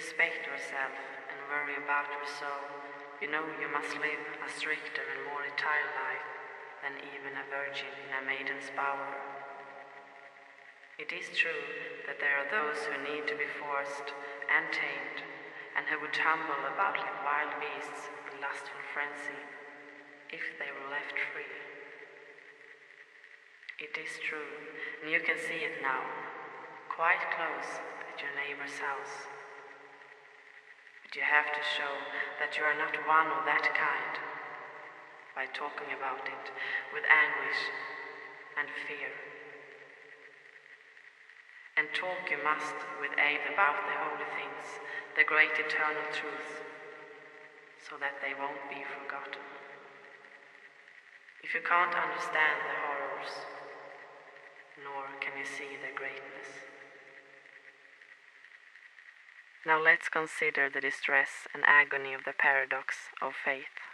respect yourself and worry about your soul, you know you must live a stricter and more retired life than even a virgin in a maiden's bower. It is true that there are those who need to be forced and tamed, and who would tumble about like wild beasts in lustful frenzy, if they were left free. It is true, and you can see it now, quite close at your neighbor's house. But you have to show that you are not one of that kind by talking about it with anguish and fear. And talk you must with awe about the holy things, the great eternal truths, so that they won't be forgotten. If you can't understand the horrors, nor can you see the greatness. Now let's consider the distress and agony of the paradox of faith.